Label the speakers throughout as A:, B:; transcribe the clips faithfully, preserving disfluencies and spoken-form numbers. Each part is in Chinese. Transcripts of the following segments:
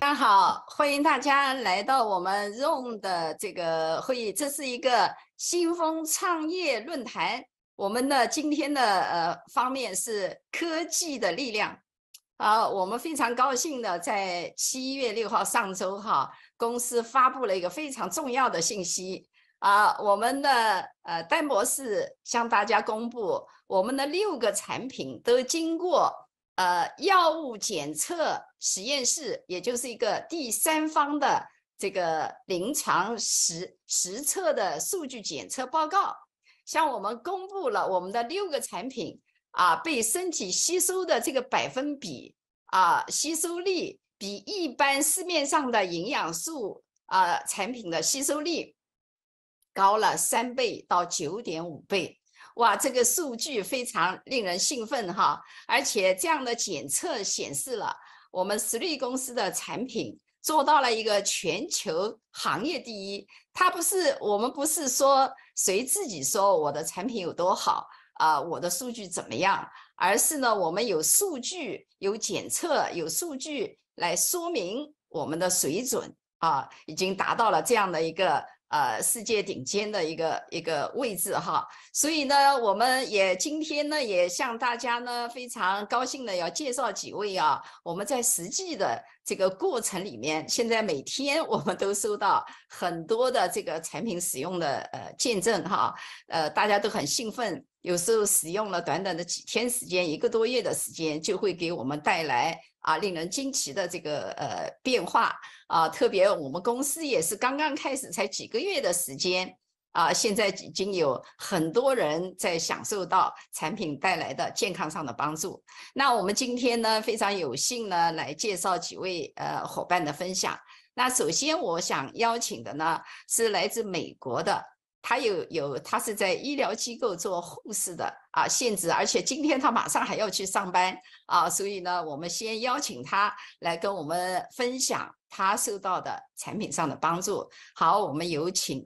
A: 家好，欢迎大家来到我们 Zoom 的这个会议。这是一个新风创业论坛。我们的今天的呃方面是科技的力量。啊，我们非常高兴的在七月六号上周哈，公司发布了一个非常重要的信息啊，我们的呃丹博士向大家公布，我们的六个产品都经过。呃，药物检测实验室，也就是一个第三方的这个临床实实测的数据检测报告，向我们公布了我们的六个产品啊被身体吸收的这个百分比啊吸收力比一般市面上的营养素啊产品的吸收力高了三倍到九点五倍。哇，这个数据非常令人兴奋哈！而且这样的检测显示了我们实力公司的产品做到了一个全球行业第一。它不是我们不是说谁自己说我的产品有多好啊、呃，我的数据怎么样，而是呢我们有数据、有检测、有数据来说明我们的水准啊，已经达到了这样的一个。呃，世界顶尖的一个一个位置哈，所以呢，我们也今天呢，也向大家呢非常高兴的要介绍几位啊，我们在实际的这个过程里面，现在每天我们都收到很多的这个产品使用的呃见证哈，呃，大家都很兴奋，有时候使用了短短的几天时间，一个多月的时间，就会给我们带来啊令人惊奇的这个呃变化。啊，特别我们公司也是刚刚开始，才几个月的时间啊，现在已经有很多人在享受到产品带来的健康上的帮助。那我们今天呢，非常有幸呢，来介绍几位呃伙伴的分享。那首先我想邀请的呢，是来自美国的。他有有，他是在医疗机构做护士的啊，现职，而且今天他马上还要去上班啊，所以呢，我们先邀请他来跟我们分享他受到的产品上的帮助。好，我们有请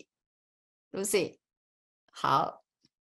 A: Lucy，Lucy， 好，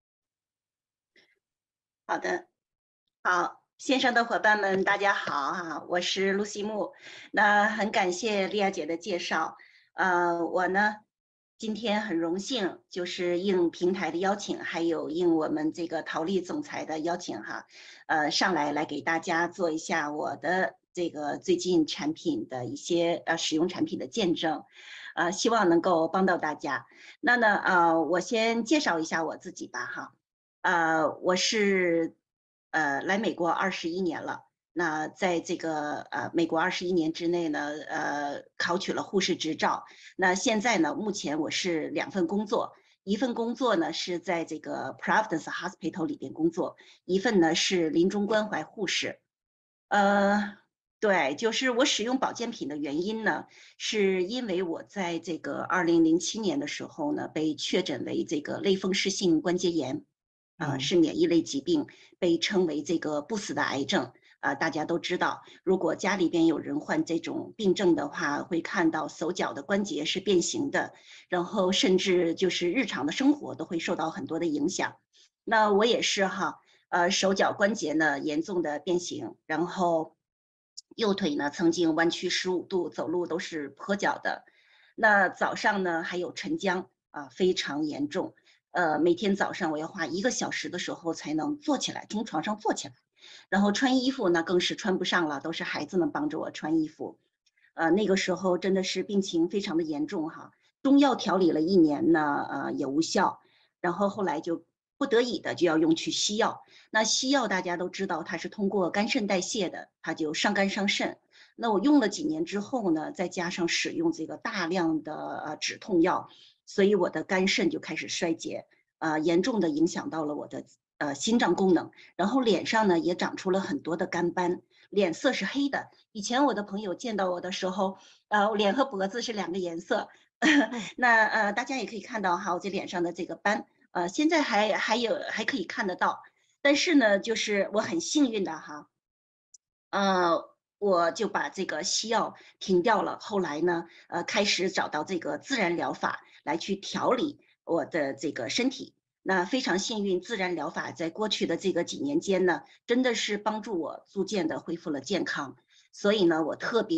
B: 好的，好，线上的伙伴们，大家好啊，我是露西木。那很感谢丽亚姐的介绍，呃，我呢今天很荣幸，就是应平台的邀请，还有应我们这个陶丽总裁的邀请哈，呃，上来来给大家做一下我的这个最近产品的一些呃使用产品的见证，呃，希望能够帮到大家。那呢，呃，我先介绍一下我自己吧哈。呃，我是呃来美国二十一年了。那在这个呃美国二十一年之内呢，呃考取了护士执照。那现在呢，目前我是两份工作，一份工作呢是在这个 Providence Hospital 里边工作，一份呢是临终关怀护士。呃，对，就是我使用保健品的原因呢，是因为我在这个二零零七年的时候呢，被确诊为这个类风湿性关节炎。啊，
A: 嗯
B: 是免疫类疾病，被称为这个不死的癌症。啊，大家都知道，如果家里边有人患这种病症的话，会看到手脚的关节是变形的，然后甚至就是日常的生活都会受到很多的影响。那我也是哈，呃，手脚关节呢严重的变形，然后右腿呢曾经弯曲十五度，走路都是跛脚的。那早上呢还有晨僵啊，非常严重。呃，每天早上我要花一个小时的时候才能坐起来，从床上坐起来，然后穿衣服呢更是穿不上了，都是孩子们帮着我穿衣服。呃，那个时候真的是病情非常的严重哈，中药调理了一年呢，呃也无效，然后后来就不得已的就要用去西药。那西药大家都知道它是通过肝肾代谢的，它就伤肝伤肾。那我用了几年之后呢，再加上使用这个大量的呃止痛药，所以我的肝肾就开始衰竭，呃，严重的影响到了我的呃心脏功能，然后脸上呢也长出了很多的干斑，脸色是黑的。以前我的朋友见到我的时候，呃，脸和脖子是两个颜色。
A: 嗯
B: 那呃，大家也可以看到哈，我这脸上的这个斑，呃，现在还还有还可以看得到，但是呢，就是我很幸运的哈，呃，我就把这个西药停掉了。后来呢，呃，开始找到这个自然疗法来去调理我的这个身体。那非常幸运，自然疗法在过去的这个几年间呢，真的是帮助我逐渐的恢复了健康。所以呢，我特别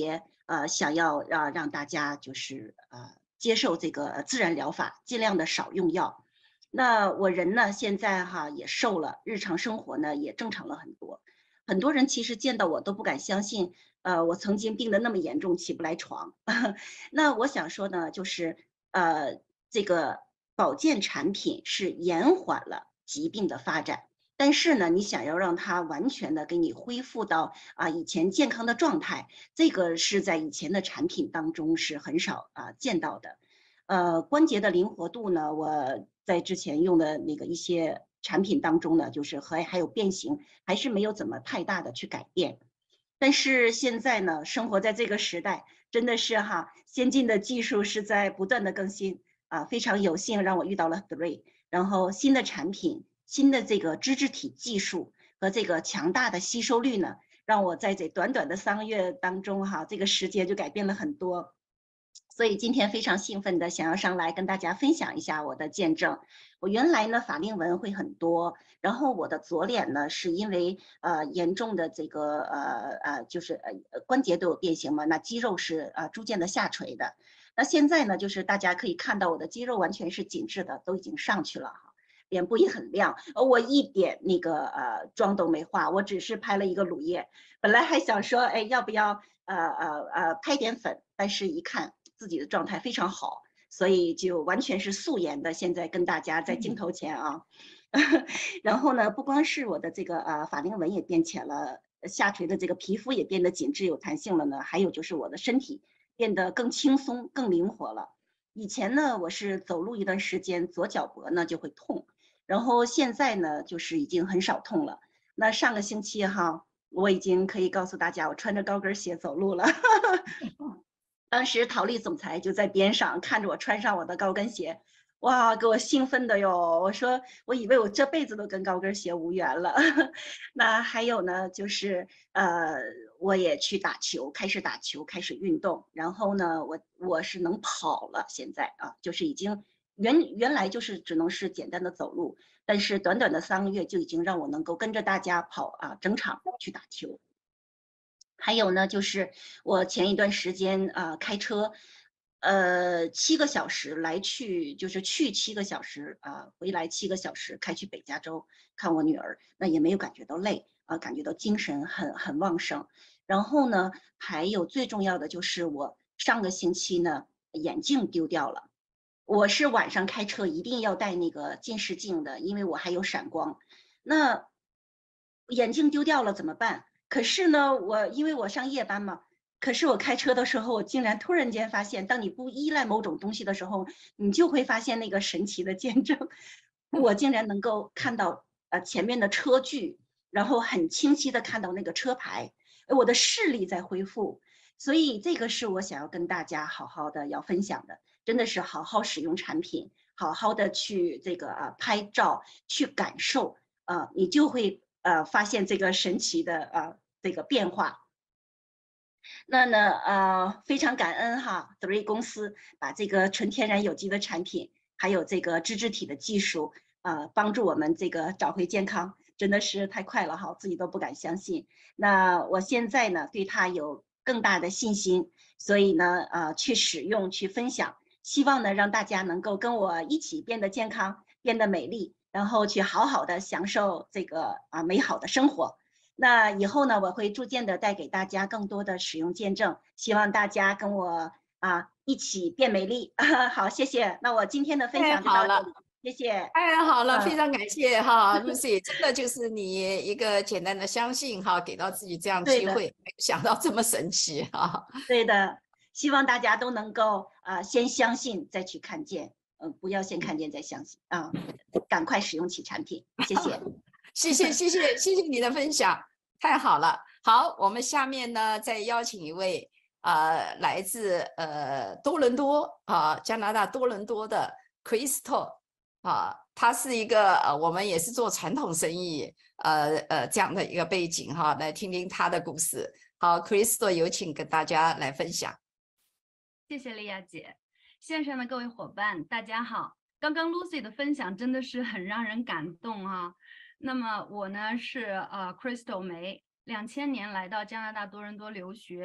B: 呃，想要让让大家就是呃接受这个自然疗法，尽量的少用药。那我人呢，现在哈也瘦了，日常生活呢也正常了很多。很多人其实见到我都不敢相信，呃，我曾经病得那么严重，起不来床。那我想说呢，就是呃，这个保健产品是延缓了疾病的发展，但是呢，你想要让它完全的给你恢复到啊以前健康的状态，这个是在以前的产品当中是很少啊见到的。呃，关节的灵活度呢，我在之前用的那个一些产品当中呢，就是和还有变形，还是没有怎么太大的去改变。但是现在呢，生活在这个时代，真的是哈，先进的技术是在不断的更新啊，非常有幸让我遇到了 Three，然后新的产品、新的这个脂质体技术和这个强大的吸收率呢，让我在这短短的三个月当中哈，这个时间就改变了很多。所以今天非常兴奋的想要上来跟大家分享一下我的见证。我原来呢法令纹会很多，然后我的左脸呢是因为呃严重的这个呃呃就是呃关节都有变形嘛，那肌肉是呃逐渐的下垂的。那现在呢，就是大家可以看到我的肌肉完全是紧致的，都已经上去了哈，脸部也很亮，呃我一点那个呃妆都没化，我只是拍了一个乳液。本来还想说，哎，要不要呃呃呃拍点粉，但是一看自己的状态非常好，所以就完全是素颜的，现在跟大家在镜头前啊。然后呢，不光是我的这个呃法令纹也变浅了，下垂的这个皮肤也变得紧致有弹性了呢，还有就是我的身体变得更轻松、更灵活了。以前呢，我是走路一段时间，左脚脖呢就会痛，然后现在呢，就是已经很少痛了。那上个星期哈，我已经可以告诉大家，我穿着高跟鞋走路了。当时陶丽总裁就在边上看着我穿上我的高跟鞋，哇，给我兴奋的哟！我说，我以为我这辈子都跟高跟鞋无缘了。那还有呢，就是呃，我也去打球，开始打球，开始运动，然后呢，我我是能跑了，现在啊，就是已经原原来就是只能是简单的走路，但是短短的三个月就已经让我能够跟着大家跑啊，整场去打球。还有呢，就是我前一段时间啊、呃、开车，呃七个小时来去，就是去七个小时啊、呃，回来七个小时，开去北加州看我女儿，那也没有感觉到累啊、呃，感觉到精神很很旺盛。然后呢，还有最重要的就是我上个星期呢眼镜丢掉了，我是晚上开车一定要戴那个近视镜的，因为我还有闪光。那眼镜丢掉了怎么办？可是呢，我因为我上夜班嘛，可是我开车的时候，我竟然突然间发现，当你不依赖某种东西的时候，你就会发现那个神奇的见证。我竟然能够看到呃前面的车距，然后很清晰的看到那个车牌，我的视力在恢复。所以这个是我想要跟大家好好的要分享的，真的是好好使用产品，好好的去这个呃拍照，去感受，呃，你就会呃发现这个神奇的呃这个变化。那呢呃非常感恩哈 Three 公司把这个纯天然有机的产品，还有这个脂质体的技术，呃帮助我们这个找回健康，真的是太快了哈，自己都不敢相信。那我现在呢对它有更大的信心，所以呢呃去使用去分享，希望呢让大家能够跟我一起变得健康，变得美丽，然后去好好的享受这个啊美好的生活。那以后呢，我会逐渐的带给大家更多的使用见证，希望大家跟我啊一起变美丽。好，谢谢。那我今天的分
A: 太
B: 享就
A: 好了。
B: 到这里，谢谢。
A: 太好了，非
B: 嗯，
A: 常感谢哈，Lucy，真的就是你一个简单的相信哈，给到自己这样
B: 对的，
A: 机会，没有想到这么神奇哈。
B: 对的，希望大家都能够啊、呃先相信再去看见，嗯、不要先看见再相信啊、赶快使用起产品，谢谢。
A: 谢谢谢谢谢谢你的分享，太好了。好，我们下面呢再邀请一位呃来自呃多伦多啊、加拿大多伦多的 Crystal 啊，他是一个呃我们也是做传统生意呃呃这样的一个背景哈，来听听他的故事。好，Crystal 有请跟大家来分享。
C: 谢谢莉亚姐，线上的各位伙伴，大家好。刚刚 Lucy 的分享真的是很让人感动啊。那么我呢是呃 Crystal 梅，两千年来到加拿大多伦多留学，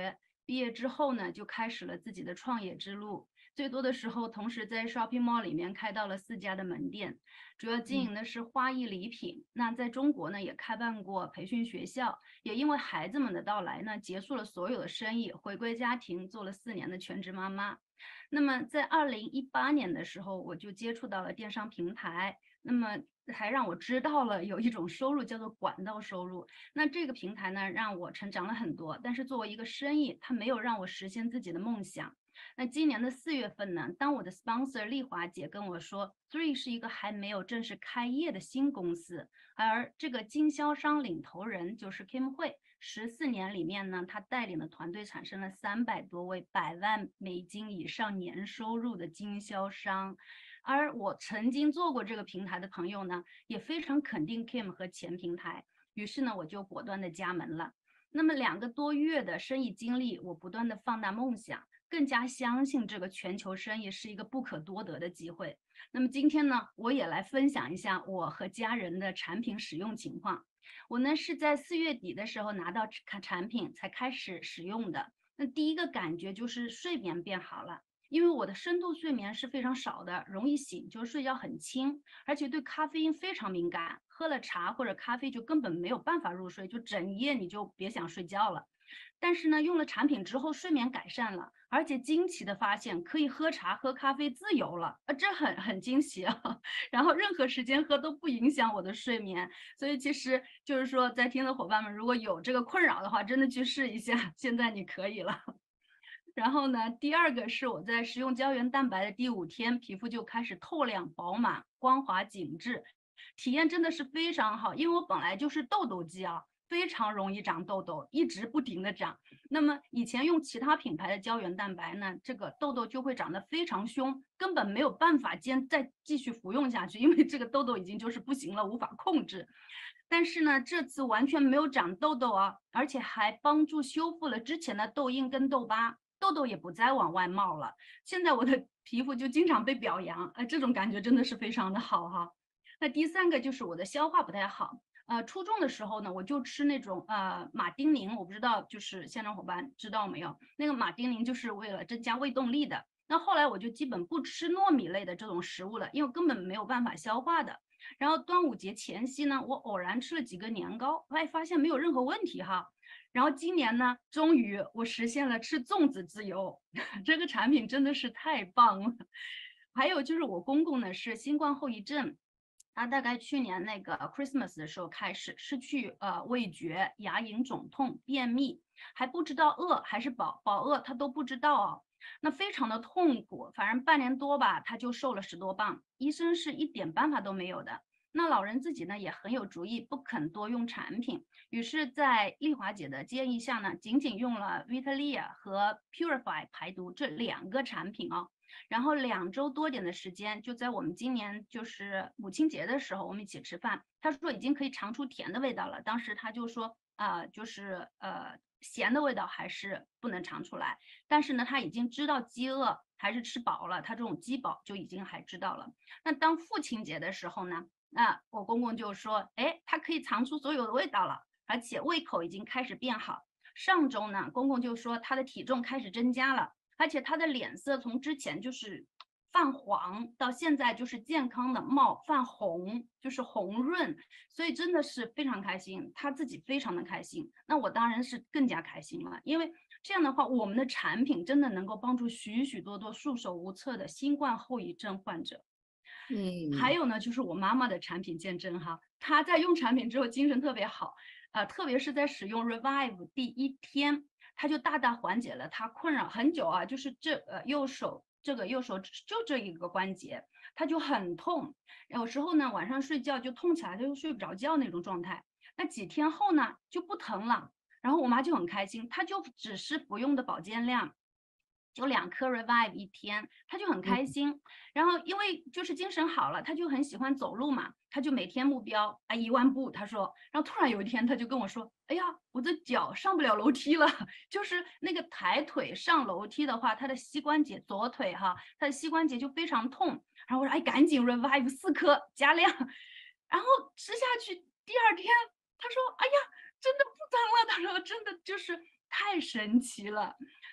C: 毕业之后呢，就开始了自己的创业之路。最多的时候，同时在 shopping mall 里面开到了四家的门店，主要经营的是花艺礼品。那在中国呢，也开办过培训学校，也因为孩子们的到来呢，结束了所有的生意，回归家庭，做了四年的全职妈妈。那么在二零一八年的时候，我就接触到了电商平台，那么还让我知道了有一种收入叫做管道收入。那这个平台呢，让我成长了很多，但是作为一个生意，它没有让我实现自己的梦想。那今年的四月份呢，当我的 sponsor 丽华姐跟我说 Three 是一个还没有正式开业的新公司，而这个经销商领头人就是 Kim 惠，十四年里面呢，他带领的团队产生了三百多位百万美金以上年收入的经销商。而我曾经做过这个平台的朋友呢，也非常肯定 Kim 和前平台，于是呢，我就果断的加盟了。那么两个多月的生意经历，我不断的放大梦想，更加相信这个全球生意是一个不可多得的机会。那么今天呢，我也来分享一下我和家人的产品使用情况。我呢是在四月底的时候拿到产品才开始使用的。那第一个感觉就是睡眠变好了，因为我的深度睡眠是非常少的，容易醒，就睡觉很轻，而且对咖啡因非常敏感，喝了茶或者咖啡就根本没有办法入睡，就整夜你就别想睡觉了。但是呢，用了产品之后睡眠改善了，而且惊奇的发现可以喝茶喝咖啡自由了，啊，这很很惊喜啊！然后任何时间喝都不影响我的睡眠，所以其实就是说，在听的伙伴们如果有这个困扰的话，真的去试一下，现在你可以了。然后呢，第二个是我在食用胶原蛋白的第五天，皮肤就开始透亮、饱满、光滑、紧致，体验真的是非常好。因为我本来就是痘痘肌啊，非常容易长痘痘，一直不停的长。那么以前用其他品牌的胶原蛋白呢，这个痘痘就会长得非常凶，根本没有办法坚再继续服用下去，因为这个痘痘已经就是不行了，无法控制。但是呢，这次完全没有长痘痘啊，而且还帮助修复了之前的痘印跟痘疤。痘痘也不再往外冒了，现在我的皮肤就经常被表扬，哎，这种感觉真的是非常的好哈。那第三个就是我的消化不太好，呃，初中的时候呢，我就吃那种呃马丁宁，我不知道就是现场伙伴知道没有？那个马丁宁就是为了增加胃动力的。那后来我就基本不吃糯米类的这种食物了，因为根本没有办法消化的。然后端午节前夕呢，我偶然吃了几个年糕，哎，发现没有任何问题哈。然后今年呢，终于我实现了吃粽子自由，这个产品真的是太棒了。还有就是我公公呢是新冠后遗症，他大概去年那个 Christmas 的时候开始失去呃味觉、牙龈肿痛、便秘，还不知道饿还是饱饱饿，他都不知道哦。那非常的痛苦，反正半年多吧，他就瘦了十多磅，医生是一点办法都没有的。那老人自己呢也很有主意，不肯多用产品，于是，在丽华姐的建议下呢，仅仅用了 Vitalia 和 Purify 排毒这两个产品哦。然后两周多点的时间，就在我们今年就是母亲节的时候，我们一起吃饭，他说已经可以尝出甜的味道了。当时他就说啊、呃，就是呃咸的味道还是不能尝出来，但是呢，他已经知道饥饿还是吃饱了，他这种饥饱就已经还知道了。那当父亲节的时候呢？那我公公就说，哎，他可以尝出所有的味道了，而且胃口已经开始变好。上周呢，公公就说他的体重开始增加了，而且他的脸色从之前就是泛黄，到现在就是健康的冒泛红，就是红润，所以真的是非常开心，他自己非常的开心。那我当然是更加开心了，因为这样的话，我们的产品真的能够帮助许许多多束手无策的新冠后遗症患者。还
A: 嗯，
C: 有呢，就是我妈妈的产品见证哈，她在用产品之后精神特别好，呃，特别是在使用 Revive 第一天，她就大大缓解了她困扰很久啊，就是这呃右手这个右手就这一个关节，它就很痛，有时候呢晚上睡觉就痛起来，就睡不着觉那种状态。那几天后呢就不疼了，然后我妈就很开心，她就只是服用的保健量。就两颗 Revive 一天，他就很开心。然后因为就是精神好了，他就很喜欢走路嘛，他就每天目标啊一万步，他说。然后突然有一天，他就跟我说：“哎呀，我的脚上不了楼梯了，就是那个抬腿上楼梯的话，他的膝关节左腿哈，他的膝关节就非常痛。”然后我说：“哎，赶紧 Revive 四颗加量。”然后吃下去，第二天他说：“哎呀，真的不疼了。”他说：“真的就是太神奇了。”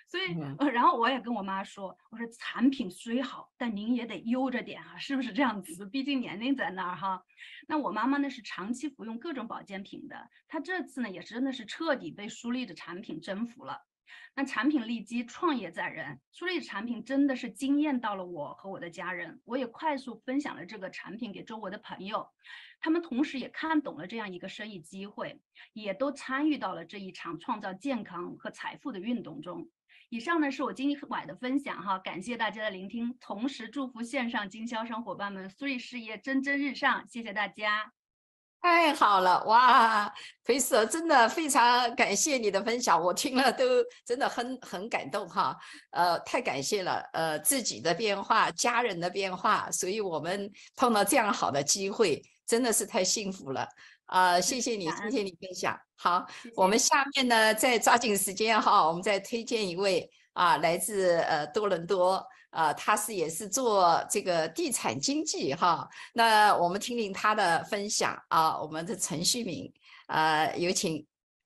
C: 所以
A: 嗯
C: 呃，然后我也跟我妈说，我说产品虽好，但您也得悠着点啊，是不是这样子？毕竟年龄在那儿哈。那我妈妈呢是长期服用各种保健品的，她这次呢也是真的是彻底被舒丽的产品征服了。那产品利基，创业在人，舒丽的产品真的是惊艳到了我和我的家人，我也快速分享了这个产品给周围的朋友，他们同时也看懂了这样一个生意机会，也都参与到了这一场创造健康和财富的运动中。以上呢是我今晚的分享哈，感谢大家的聆听，同时祝福线上经销商伙伴们苏丽事业蒸蒸日上，谢谢大家。
A: 太好了，哇，裴舍真的非常感谢你的分享，我听了都真的很很感动哈，呃，太感谢了，呃，自己的变化，家人的变化，所以我们碰到这样好的机会，真的是太幸福了，啊、谢谢你，
C: 感恩
A: 谢谢你分享。好，
C: 谢谢
A: 我们下面呢再抓紧时间哈，我们再推荐一位啊，来自呃多伦多。呃，他是也是做这个地产经济哈，那我们听听他的分享啊，我们的陈旭明，呃，有请。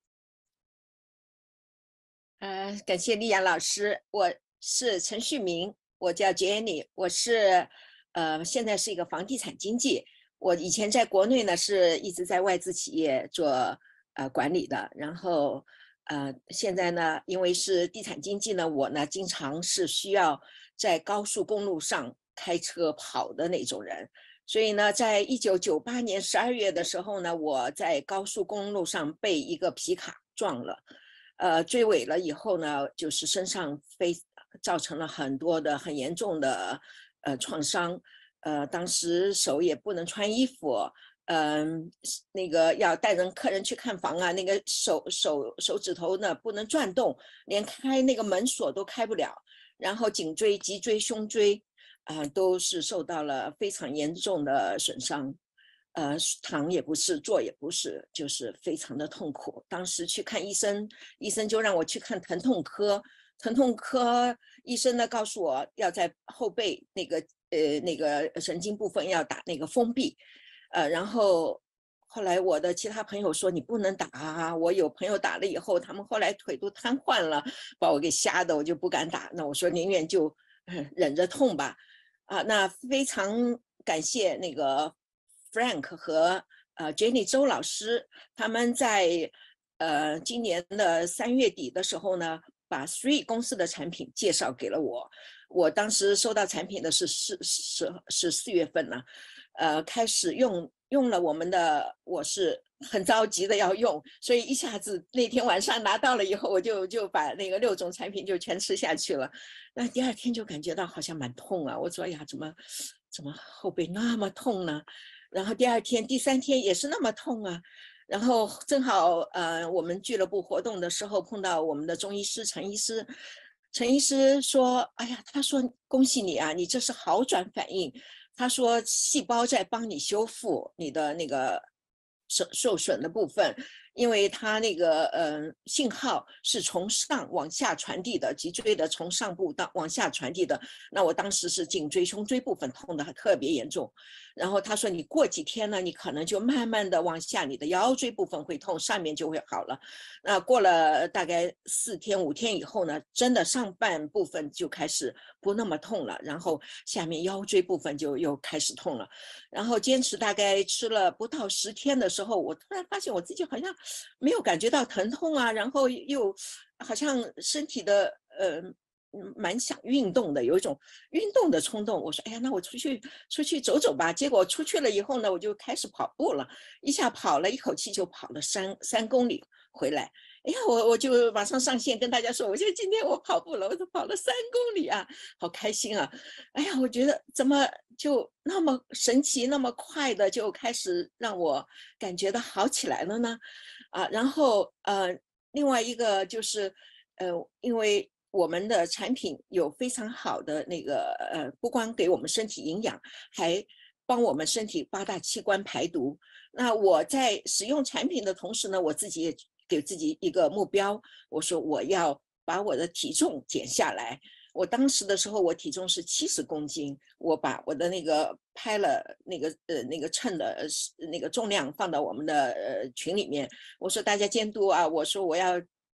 D: 呃，感谢丽阳老师，我是陈旭明，我叫 Jenny，我是呃现在是一个房地产经纪，我以前在国内呢是一直在外资企业做呃管理的，然后呃现在呢因为是地产经纪呢，我呢经常是需要在高速公路上开车跑的那种人，所以呢，在一九九八年十二月的时候呢，我在高速公路上被一个皮卡撞了。呃，追尾了以后呢，就是身上非造成了很多的很严重的呃创伤，呃，当时手也不能穿衣服，嗯、呃，那个要带人客人去看房啊，那个手手手指头呢不能转动，连开那个门锁都开不了，然后颈椎、脊椎、胸椎啊、呃、都是受到了非常严重的损伤。呃，躺也不是，坐也不是，就是非常的痛苦。当时去看医生，医生就让我去看疼痛科，疼痛科医生呢告诉我要在后背那个呃那个神经部分要打那个封闭，呃，然后后来我的其他朋友说你不能打啊，我有朋友打了以后，他们后来腿都瘫痪了，把我给吓得我就不敢打。那我说宁愿就、呃、忍着痛吧，啊，那非常感谢那个。Frank 和呃 Jenny 周老师，他们在呃今年的三月底的时候呢，把 Three 公司的产品介绍给了我。我当时收到产品的是四是是四月份呢，呃，开始用用了我们的，我是很着急的要用，所以一下子那天晚上拿到了以后，我就就把那个六种产品就全吃下去了。那第二天就感觉到好像蛮痛啊，我说呀，怎么怎么后背那么痛呢？然后第二天、第三天也是那么痛啊，然后正好呃我们俱乐部活动的时候碰到我们的中医师陈医师，陈医师说：“哎呀，他说恭喜你啊，你这是好转反应。他说细胞在帮你修复你的那个受受损的部分，因为它那个呃信号是从上往下传递的，脊椎的从上部到往下传递的。那我当时是颈椎、胸椎部分痛的特别严重。然后他说你过几天呢，你可能就慢慢的往下，你的腰椎部分会痛，上面就会好了。那过了大概四天五天以后呢，真的上半部分就开始不那么痛了，然后下面腰椎部分就又开始痛了。然后坚持大概吃了不到十天的时候，我突然发现我自己好像没有感觉到疼痛啊，然后又好像身体的呃蛮想运动的，有一种运动的冲动。我说，哎呀，那我出去出去走走吧。结果出去了以后呢，我就开始跑步了，一下跑了一口气就跑了三三公里回来。哎呀，我我就马上上线跟大家说，我就今天我跑步了，我都跑了三公里啊，好开心啊！哎呀，我觉得怎么就那么神奇，那么快的就开始让我感觉到好起来了呢？啊，然后呃，另外一个就是呃，因为我们的产品有非常好的那个呃，不光给我们身体营养，还帮我们身体八大器官排毒。那我在使用产品的同时呢，我自己也给自己一个目标，我说我要把我的体重减下来。我当时的时候，我体重是七十公斤，我把我的那个拍了那个呃那个秤的那个重量放到我们的呃群里面，我说大家监督啊，我说我要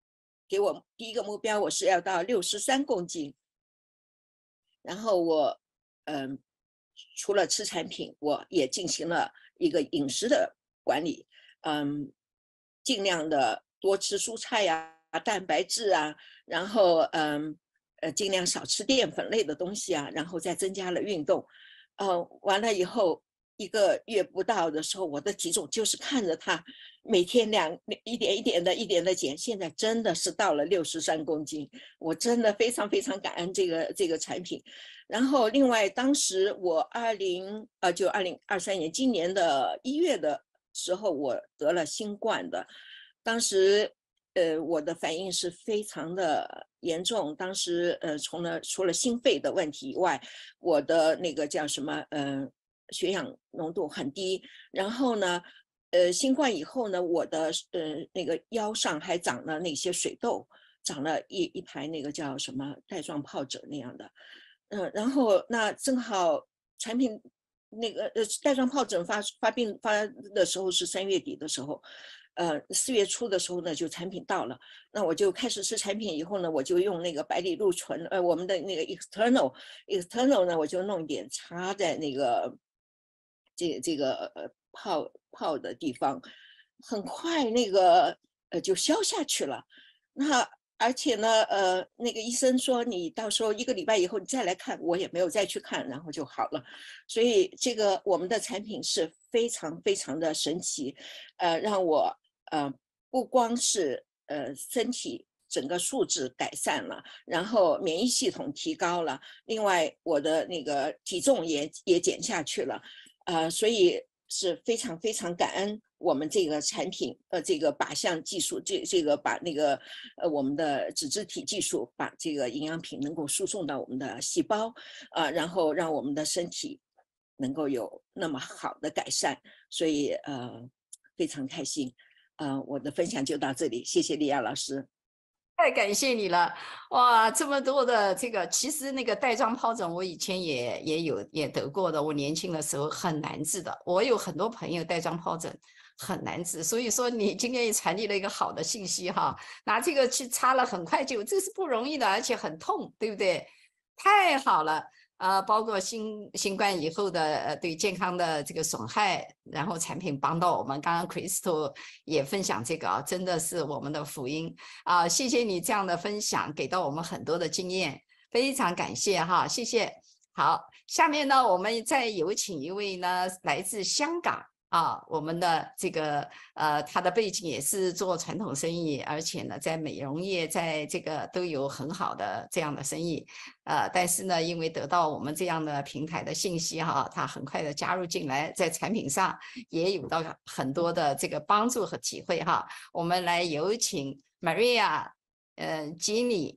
D: 给我第一个目标，我是要到六十三公斤。然后我，嗯，除了吃产品，我也进行了一个饮食的管理，嗯，尽量的多吃蔬菜呀、蛋白质啊，然后嗯，呃，尽量少吃淀粉类的东西啊，然后再增加了运动，呃，完了以后一个月不到的时候，我的体重就是看着它每天两一点一点的一点的减，现在真的是到了六十三公斤，我真的非常非常感恩这个这个产品。然后另外当时我二零呃就二零二三年今年的一月的时候，我得了新冠的，当时呃我的反应是非常的严重，当时呃除了除了心肺的问题以外，我的那个叫什么呃血氧浓度很低，然后呢呃新冠以后呢，我的呃那个腰上还长了那些水痘，长了一一排那个叫什么带状疱疹那样的。嗯、呃，然后那正好产品那个呃带状疱疹发发病发的时候是三月底的时候，呃四月初的时候呢就产品到了，那我就开始吃产品以后呢，我就用那个百里露醇，呃我们的那个 external external 呢，我就弄一点擦在那个这这个呃泡泡的地方，很快那个呃就消下去了。那而且呢，呃，那个医生说你到时候一个礼拜以后你再来看，我也没有再去看，然后就好了。所以这个我们的产品是非常非常的神奇，呃，让我呃不光是呃身体整个素质改善了，然后免疫系统提高了，另外我的那个体重也也减下去了，呃，所以是非常非常感恩我们这个产品，呃，这个靶向技术，这这个把那个呃我们的脂质体技术把这个营养品能够输送到我们的细胞，啊、呃，然后让我们的身体能够有那么好的改善，所以呃非常开心，呃，我的分享就到这里，谢谢莉亚老师。
A: 太感谢你了，哇，这么多的这个，其实那个带状疱疹我以前也也有也得过的，我年轻的时候很难治的，我有很多朋友带状疱疹很难治，所以说你今天也传递了一个好的信息哈，拿这个去擦了很快就，这是不容易的，而且很痛，对不对？太好了。呃，包括新新冠以后的呃对健康的这个损害，然后产品帮到我们。刚刚 Crystal 也分享这个啊，真的是我们的福音啊！谢谢你这样的分享，给到我们很多的经验，非常感谢哈，谢谢。好，下面呢，我们再有请一位呢来自香港啊，我们的这个呃，他的背景也是做传统生意，而且呢，在美容业，在这个都有很好的这样的生意。呃，但是呢，因为得到我们这样的平台的信息哈，他很快的加入进来，在产品上也有到很多的这个帮助和体会哈。我们来有请 Maria， 呃 Jenny，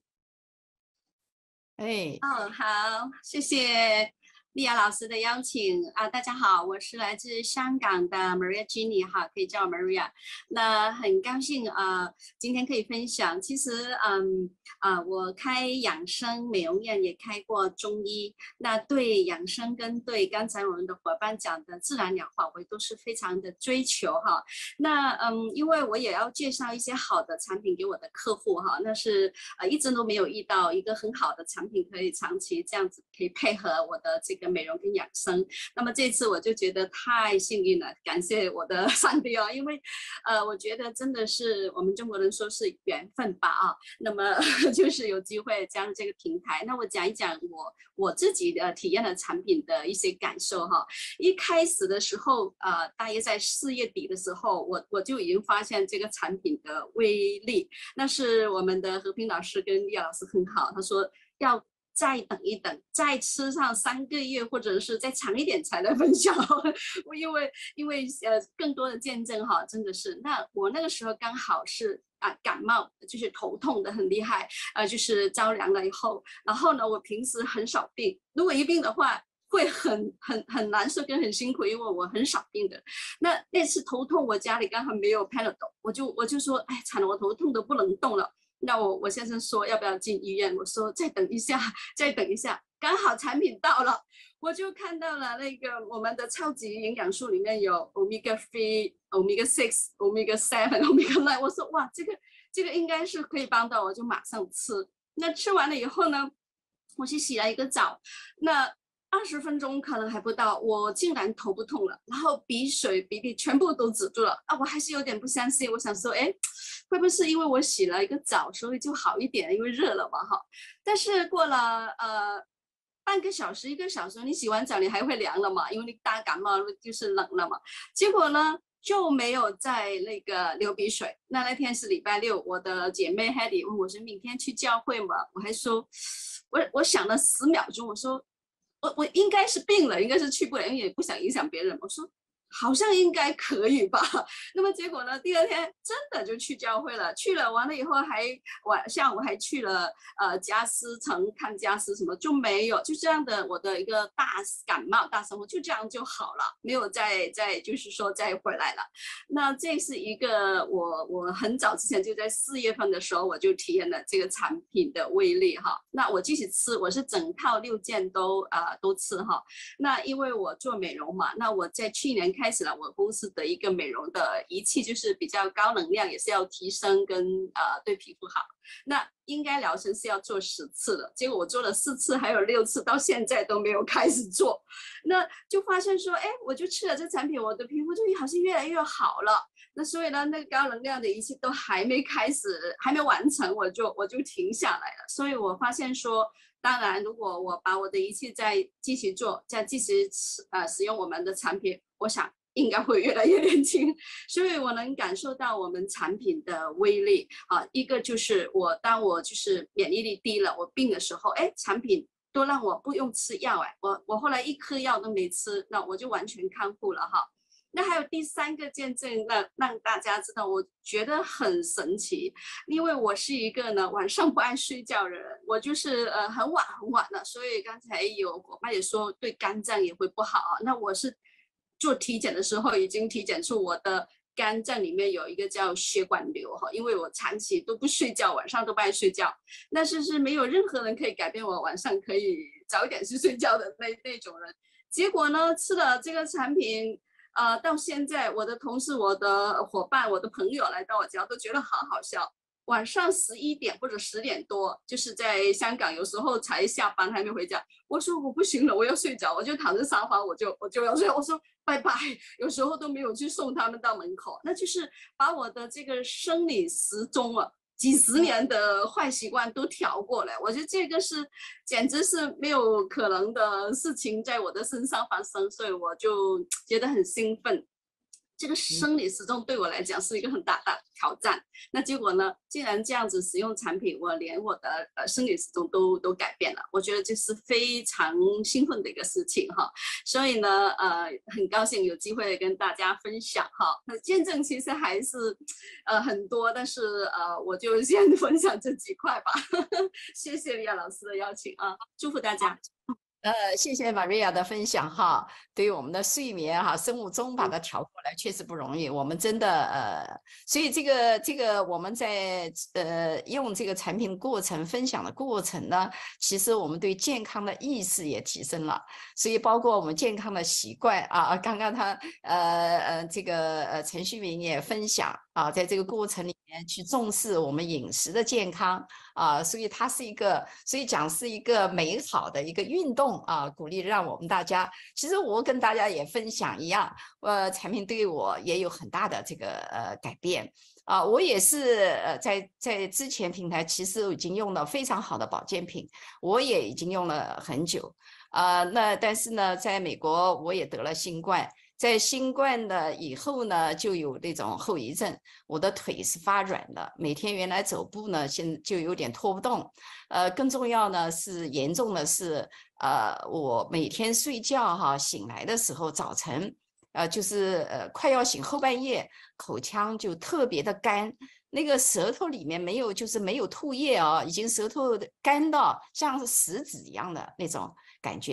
A: 哎，
E: 嗯，好，谢谢丽亚老师的邀请啊！大家好，我是来自香港的 Maria Jenny 哈，可以叫我 Maria。那很高兴呃，今天可以分享。其实嗯啊、呃，我开养生美容院，也开过中医。那对养生跟对刚才我们的伙伴讲的自然疗法，我都是非常的追求哈。那嗯，因为我也要介绍一些好的产品给我的客户哈，那是呃一直都没有遇到一个很好的产品可以长期这样子可以配合我的这个美容跟养生。那么这次我就觉得太幸运了，感谢我的上帝哦，因为呃我觉得真的是我们中国人说是缘分吧啊，那么就是有机会加入这个平台。那我讲一讲我我自己的体验的产品的一些感受哈。一开始的时候呃大约在四月底的时候，我我就已经发现这个产品的威力。那是我们的和平老师跟叶老师很好，他说要再等一等，再吃上三个月，或者是再长一点才来分享。因为因为呃更多的见证哈，真的是。那我那个时候刚好是啊感冒，就是头痛的很厉害，呃就是着凉了以后，然后呢我平时很少病，如果一病的话会很很很难受跟很辛苦，因为我很少病的。那那次头痛，我家里刚好没有 Panadol， 我就我就说，哎，惨了，我头痛都不能动了。 那我我先生说要不要进医院，我说再等一下，再等一下，刚好产品到了，我就看到了那个我们的超级营养素里面有 omega three、omega six、omega seven、omega nine， 我说哇，这个这个应该是可以帮到我，就马上吃。那吃完了以后呢，我去洗了一个澡，那二十分钟可能还不到，我竟然头不痛了，然后鼻水鼻涕全部都止住了啊！我还是有点不相信，我想说，哎，会不会是因为我洗了一个澡，所以就好一点？因为热了嘛，哈。但是过了呃半个小时一个小时，你洗完澡你还会凉了嘛，因为你大感冒就是冷了嘛。结果呢就没有在那个流鼻水。那那天是礼拜六，我的姐妹 Hedy 问我说明天去教会吗？我还说，我我想了十秒钟，我说。我我应该是病了，应该是去不了，因为也不想影响别人。我说好像应该可以吧。那么结果呢，第二天真的就去教会了，去了完了以后还晚下午还去了呃家私城看家私，什么就没有，就这样的我的一个大感冒大生活就这样就好了，没有再再就是说再回来了。那这是一个我我很早之前就在四月份的时候我就体验了这个产品的威力哈。那我继续吃，我是整套六件都呃都吃哈。那因为我做美容嘛，那我在去年开始了我公司的一个美容的仪器，就是比较高能量，也是要提升跟呃对皮肤好。那应该疗程是要做十次的，结果我做了四次，还有六次，到现在都没有开始做。那就发现说，哎，我就吃了这产品，我的皮肤就好像越来越好了。那所以呢，那个高能量的仪器都还没开始，还没完成，我就我就停下来了。所以我发现说，当然，如果我把我的仪器再继续做，再继续呃使用我们的产品，我想应该会越来越年轻。所以我能感受到我们产品的威力啊。一个就是我当我就是免疫力低了，我病的时候，哎，产品都让我不用吃药，哎，我我后来一颗药都没吃，那我就完全康复了哈。那还有第三个见证，让让大家知道，我觉得很神奇，因为我是一个呢晚上不爱睡觉的人，我就是呃很晚很晚了，所以刚才有伙伴也说对肝脏也会不好啊。那我是做体检的时候已经体检出我的肝脏里面有一个叫血管瘤哈，因为我长期都不睡觉，晚上都不爱睡觉，但是是没有任何人可以改变我晚上可以早一点去睡觉的那那种人。结果呢，吃了这个产品。呃，到现在我的同事、我的伙伴、我的朋友来到我家都觉得好好笑。晚上十一点或者十点多，就是在香港，有时候才下班还没回家。我说我不行了，我要睡着，我就躺在沙发，我就我就要睡。我说拜拜，有时候都没有去送他们到门口，那就是把我的这个生理时钟啊。几十年的坏习惯都调过来，我觉得这个是简直是没有可能的事情在我的身上发生，所以我就觉得很兴奋。这个生理时钟对我来讲是一个很大的挑战。那结果呢，既然这样子使用产品，我连我的呃生理时钟都都改变了，我觉得这是非常兴奋的一个事情哈。所以呢，呃，很高兴有机会跟大家分享哈。那见证其实还是呃很多，但是呃我就先分享这几块吧。谢谢李亚老师的邀请啊，祝福大家。
A: 呃，谢谢 Maria 的分享哈，对于我们的睡眠哈，生物钟把它调过来确实不容易，我们真的呃，所以这个这个我们在呃用这个产品过程分享的过程呢，其实我们对健康的意识也提升了，所以包括我们健康的习惯啊，刚刚他呃呃这个呃陈旭明也分享啊，在这个过程里面去重视我们饮食的健康啊，所以它是一个，所以讲是一个美好的一个运动。啊，鼓励让我们大家，其实我跟大家也分享一样，呃，产品对我也有很大的这个呃改变啊，我也是呃在在之前平台其实已经用了非常好的保健品，我也已经用了很久，呃，那但是呢，在美国我也得了新冠。在新冠的以后呢，就有那种后遗症，我的腿是发软的，每天原来走步呢，现在就有点拖不动。呃，更重要呢是严重的是，呃，我每天睡觉哈，醒来的时候早晨，呃，就是呃快要醒后半夜，口腔就特别的干，那个舌头里面没有就是没有唾液哦，已经舌头干到像是石子一样的那种感觉。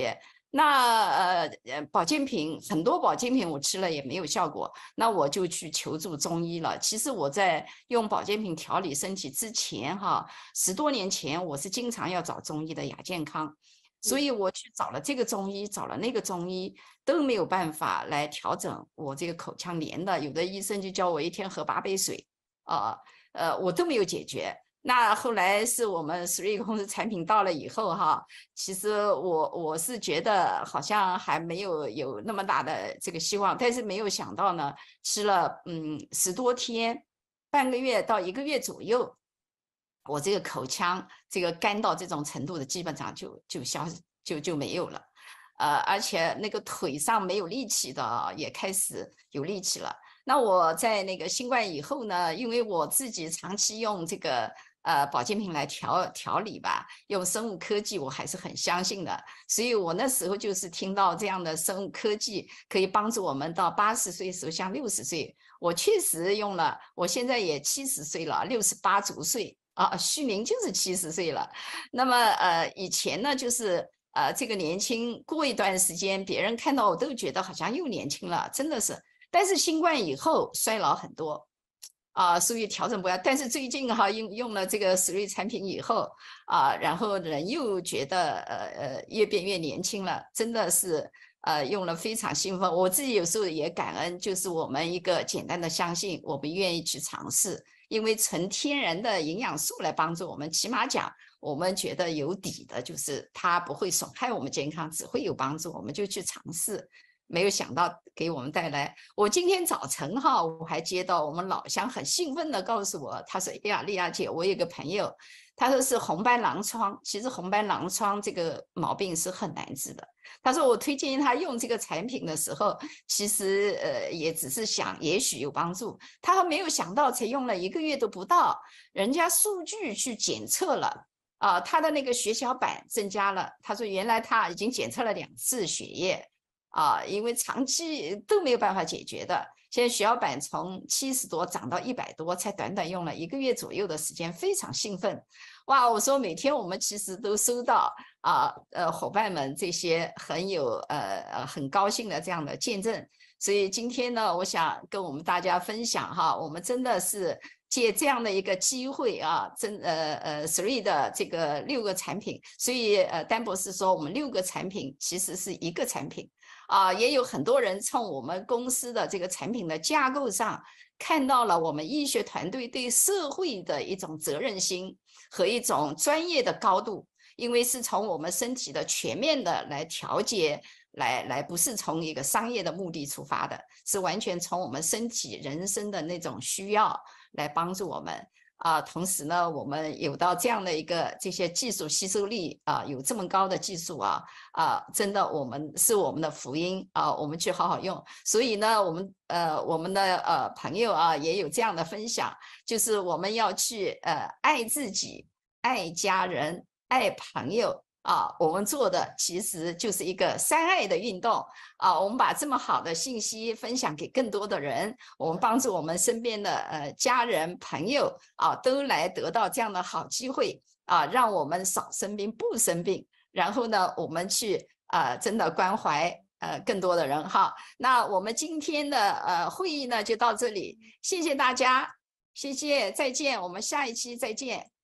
A: 那呃呃保健品很多保健品我吃了也没有效果，那我就去求助中医了。其实我在用保健品调理身体之前哈，十多年前我是经常要找中医的亚健康，所以我去找了这个中医，找了那个中医，都没有办法来调整我这个口腔黏的。有的医生就叫我一天喝八杯水，啊呃我都没有解决。那后来是我们 Three 公司产品到了以后哈，其实我我是觉得好像还没有有那么大的这个希望，但是没有想到呢，吃了嗯十多天，半个月到一个月左右，我这个口腔这个干到这种程度的，基本上就就消就就没有了，呃，而且那个腿上没有力气的也开始有力气了。那我在那个新冠以后呢，因为我自己长期用这个呃保健品来调调理吧，用生物科技我还是很相信的，所以我那时候就是听到这样的生物科技可以帮助我们到八十岁时候像六十岁，我确实用了，我现在也七十岁了，六十八足岁啊，虚龄就是七十岁了。那么呃以前呢就是呃这个年轻，过一段时间别人看到我都觉得好像又年轻了，真的是。但是新冠以后衰老很多啊，所以调整不了。但是最近哈用用了这个 Three 产品以后啊，然后人又觉得呃呃越变越年轻了，真的是呃用了非常兴奋。我自己有时候也感恩，就是我们一个简单的相信，我们愿意去尝试，因为纯天然的营养素来帮助我们，起码讲我们觉得有底的，就是它不会损害我们健康，只会有帮助，我们就去尝试。没有想到给我们带来，我今天早晨哈，我还接到我们老乡很兴奋的告诉我，他说：“哎呀，丽亚姐，我有个朋友，他说是红斑狼疮，其实红斑狼疮这个毛病是很难治的。他说我推荐他用这个产品的时候，其实呃也只是想也许有帮助，他没有想到才用了一个月都不到，人家数据去检测了。”啊，他的那个血小板增加了。他说，原来他已经检测了两次血液，啊，因为长期都没有办法解决的。现在血小板从七十多涨到一百多，才短短用了一个月左右的时间，非常兴奋。哇，我说每天我们其实都收到啊，呃，伙伴们这些很有呃呃很高兴的这样的见证。所以今天呢，我想跟我们大家分享哈，我们真的是借这样的一个机会啊，真呃呃 Three 的这个六个产品，所以呃丹博士说我们六个产品其实是一个产品啊，也有很多人从我们公司的这个产品的架构上看到了我们医学团队对社会的一种责任心和一种专业的高度，因为是从我们身体的全面的来调节。来来，不是从一个商业的目的出发的，是完全从我们身体人生的那种需要来帮助我们啊。同时呢，我们有到这样的一个这些技术吸收力啊，有这么高的技术啊啊，真的我们是我们的福音啊，我们去好好用。所以呢，我们呃我们的呃朋友啊也有这样的分享，就是我们要去呃爱自己、爱家人、爱朋友。啊，我们做的其实就是一个三爱的运动啊，我们把这么好的信息分享给更多的人，我们帮助我们身边的呃家人朋友啊，都来得到这样的好机会啊，让我们少生病不生病，然后呢，我们去啊真的关怀呃更多的人哈。那我们今天的呃会议呢就到这里，谢谢大家，谢谢，再见，我们下一期再见。